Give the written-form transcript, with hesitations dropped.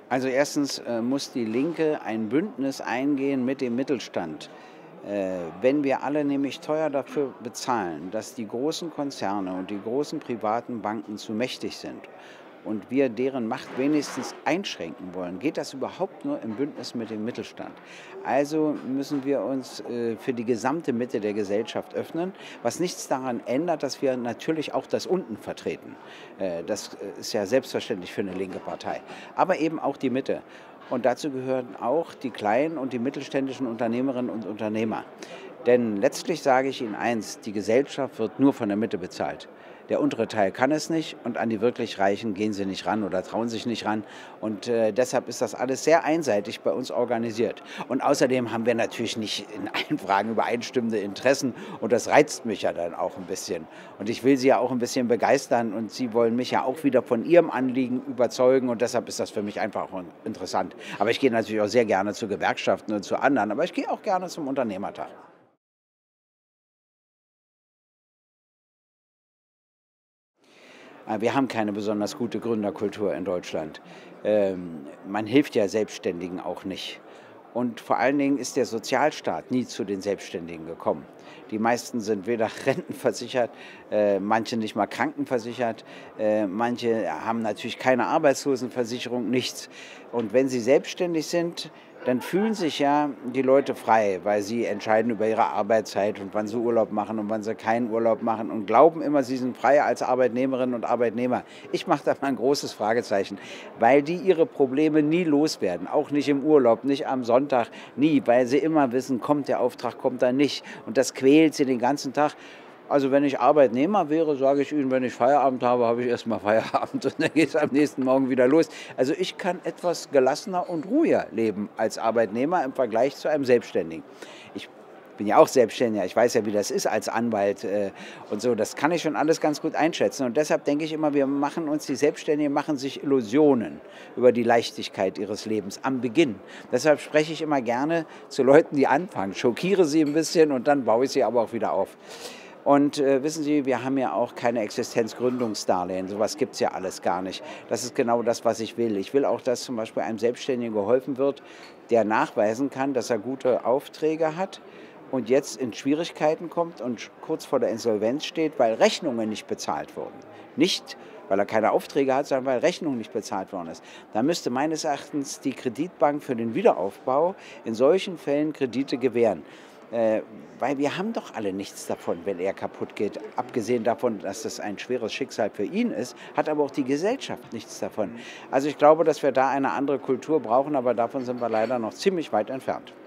Also erstens muss die Linke ein Bündnis eingehen mit dem Mittelstand. Wenn wir alle nämlich teuer dafür bezahlen, dass die großen Konzerne und die großen privaten Banken zu mächtig sind und wir deren Macht wenigstens einschränken wollen, geht das überhaupt nur im Bündnis mit dem Mittelstand. Also müssen wir uns für die gesamte Mitte der Gesellschaft öffnen, was nichts daran ändert, dass wir natürlich auch das Unten vertreten. Das ist ja selbstverständlich für eine linke Partei, aber eben auch die Mitte. Und dazu gehören auch die kleinen und die mittelständischen Unternehmerinnen und Unternehmer. Denn letztlich sage ich Ihnen eins, die Gesellschaft wird nur von der Mitte bezahlt. Der untere Teil kann es nicht und an die wirklich Reichen gehen sie nicht ran oder trauen sich nicht ran. Und deshalb ist das alles sehr einseitig bei uns organisiert. Und außerdem haben wir natürlich nicht in allen Fragen übereinstimmende Interessen und das reizt mich ja dann auch ein bisschen. Und ich will Sie ja auch ein bisschen begeistern und Sie wollen mich ja auch wieder von Ihrem Anliegen überzeugen und deshalb ist das für mich einfach auch interessant. Aber ich gehe natürlich auch sehr gerne zu Gewerkschaften und zu anderen, aber ich gehe auch gerne zum Unternehmertag. Wir haben keine besonders gute Gründerkultur in Deutschland. Man hilft ja Selbstständigen auch nicht. Und vor allen Dingen ist der Sozialstaat nie zu den Selbstständigen gekommen. Die meisten sind weder rentenversichert, manche nicht mal krankenversichert, manche haben natürlich keine Arbeitslosenversicherung, nichts. Und wenn sie selbstständig sind, dann fühlen sich ja die Leute frei, weil sie entscheiden über ihre Arbeitszeit und wann sie Urlaub machen und wann sie keinen Urlaub machen und glauben immer, sie sind frei als Arbeitnehmerinnen und Arbeitnehmer. Ich mache da mal ein großes Fragezeichen, weil die ihre Probleme nie loswerden, auch nicht im Urlaub, nicht am Sonntag, nie, weil sie immer wissen, kommt der Auftrag, kommt er nicht. Und das quält sie den ganzen Tag. Also wenn ich Arbeitnehmer wäre, sage ich Ihnen, wenn ich Feierabend habe, habe ich erstmal Feierabend und dann geht es am nächsten Morgen wieder los. Also ich kann etwas gelassener und ruhiger leben als Arbeitnehmer im Vergleich zu einem Selbstständigen. Ich bin ja auch Selbstständiger, ich weiß ja, wie das ist als Anwalt und so, das kann ich schon alles ganz gut einschätzen. Und deshalb denke ich immer, die Selbstständigen machen sich Illusionen über die Leichtigkeit ihres Lebens am Beginn. Deshalb spreche ich immer gerne zu Leuten, die anfangen, schockiere sie ein bisschen und dann baue ich sie aber auch wieder auf. Und wissen Sie, wir haben ja auch keine Existenzgründungsdarlehen. Sowas gibt es ja alles gar nicht. Das ist genau das, was ich will. Ich will auch, dass zum Beispiel einem Selbstständigen geholfen wird, der nachweisen kann, dass er gute Aufträge hat und jetzt in Schwierigkeiten kommt und kurz vor der Insolvenz steht, weil Rechnungen nicht bezahlt wurden. Nicht, weil er keine Aufträge hat, sondern weil Rechnung nicht bezahlt worden ist. Da müsste meines Erachtens die Kreditbank für den Wiederaufbau in solchen Fällen Kredite gewähren. Weil wir haben doch alle nichts davon, wenn er kaputt geht. Abgesehen davon, dass das ein schweres Schicksal für ihn ist, hat aber auch die Gesellschaft nichts davon. Also ich glaube, dass wir da eine andere Kultur brauchen, aber davon sind wir leider noch ziemlich weit entfernt.